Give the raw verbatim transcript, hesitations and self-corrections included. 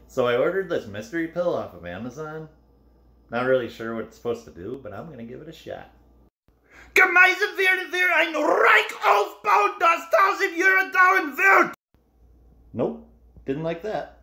So I ordered this mystery pill off of Amazon. Not really sure what it's supposed to do, but I'm going to give it a shot. Gemeinsam werden wir ein Reich aufbauen, das tausend Jahre dauern wird! Nope, didn't like that.